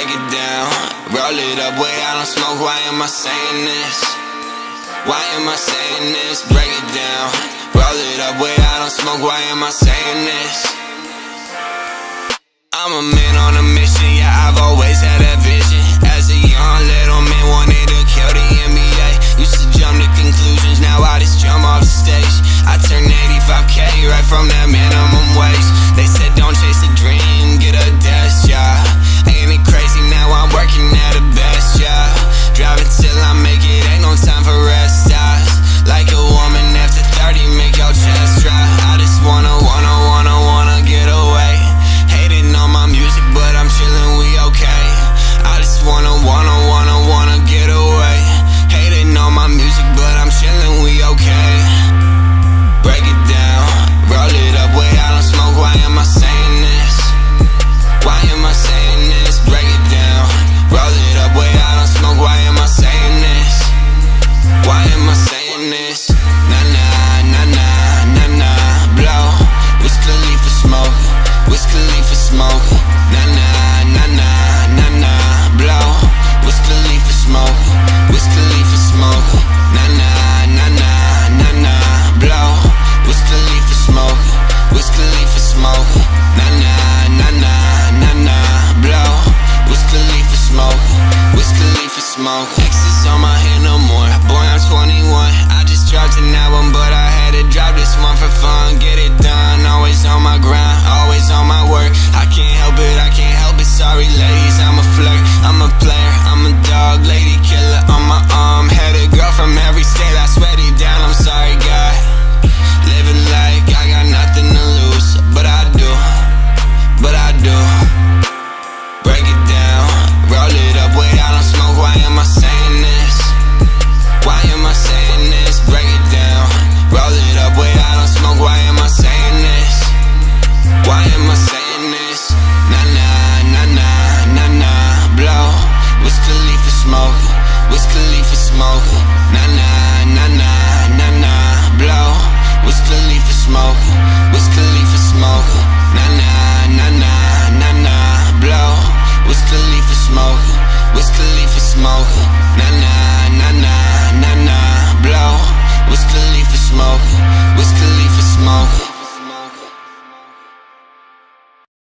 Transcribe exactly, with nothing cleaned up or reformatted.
break it down, roll it up, wait, I don't smoke, why am I saying this? Why am I saying this? Break it down, roll it up, wait, I don't smoke, why am I saying this? I'm a man on a mission, yeah, I've always had that vision. As a young little man, wanted to kill the N B A. Used to jump to conclusions, now I just jump off the stage. I turned eighty-five K right from that minimum wage. They said don't chase a dream, get a desk job. Ain't it crazy, now I'm working at a best job. Driving till I make it, ain't no time for rest stops. Like a woman after thirty, make your chest drop. I just wanna, wanna, wanna, wanna get away. Hating on my music, but I'm chillin', we okay. I just wanna, wanna, wanna, wanna get away. Hating on my music, but I'm chillin', we okay. Break it down, roll it up, wait, I don't smoke, why am I saying this? Why am I saying this? Break it down, roll it up, wait, I don't smoke, why am I saying this? Why am I saying this? Nah, nah, nah, nah, nah, nah, blow. Wiz Khalifa smoke, Wiz Khalifa smoke. Nah, nah, nah, nah, nah, nah, blow. Wiz Khalifa smoke, Wiz Khalifa smoke. Nah, nah, nah, nah, nah, nah, blow. Wiz Khalifa smoke, Wiz Khalifa smoke. Nah, nah, nah, nah, nah, nah, blow. Wiz Khalifa smoke, Wiz Khalifa smoke. X's on my head no more, boy I'm twenty-one. I just dropped an album, but I had to drop this one for fun. Get it done, always on my grind, always on my work. I can't help it, I can't help it, sorry ladies, I'm a flirt. I'm a player, I'm a dog, lady killer on my arm. Had a girl from every state, I sweat it down, I'm sorry God. Living like I got nothing to lose, but I do, but I do. Break it down, roll it up, wait, I don't smoke, why am I